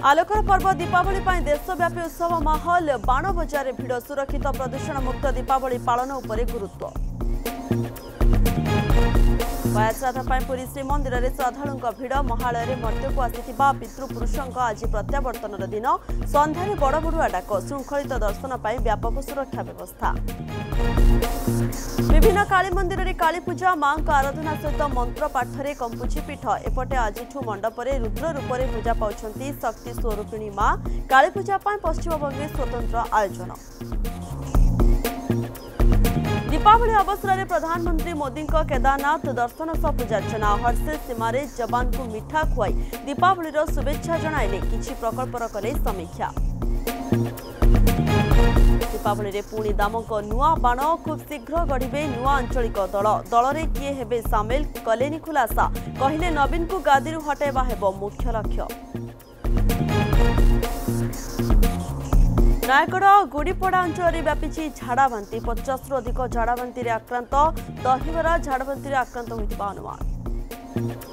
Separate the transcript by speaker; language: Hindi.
Speaker 1: आलोकर पर्व दीपावली देशव्यापी उत्सव माहौल बाण बजार भिड़ सुरक्षित प्रदूषण मुक्त दीपावली पालन उपरे गुरुत्व श्राद्ध पुरी श्रीमंदिर में श्रद्धालु भिड़ महालय मर्त्य को आसिथिबा पितृपुरुषों आज प्रत्यावर्तन दिन संध्यारे बड़ बड़ुआ डाक श्रृंखलित दर्शन पर व्यापक सुरक्षा व्यवस्था विभिन्न काली मंदिर में काली पूजा मां आराधना सहित मंत्र पाठरे कंपुची पीठ एपटे आज मंडपरे रुद्र रूप में पूजा पाउछंती शक्ति स्वरूपिणी मां काली पूजा पश्चिमबंगे स्वतंत्र आयोजन दीपावली अवसर में प्रधानमंत्री मोदी केदारनाथ दर्शन सह पूजार्चना हर्षिल सीमार जवान को मिठा खुआई दीपावली शुभेच्छा जणाइले किछि प्रकल्पर कले समीक्षा दीपावली रे पुणी दामक नुआ बाण खूब शीघ्र गढ़िबे नुआ आंचलिक दल रे किए हेबे सामिल कलेनी खुलासा कहिले नवीन को गादी हटाइबा हेबो मुख्य लक्ष्य नयगढ़ गुड़ीपड़ा अंचल में व्यापी झाड़ाबांति 50 रु अधिक झाड़ाबांति आक्रांत दहिवरा झाड़ाबांति आक्रांत होइतिबा अनुमान।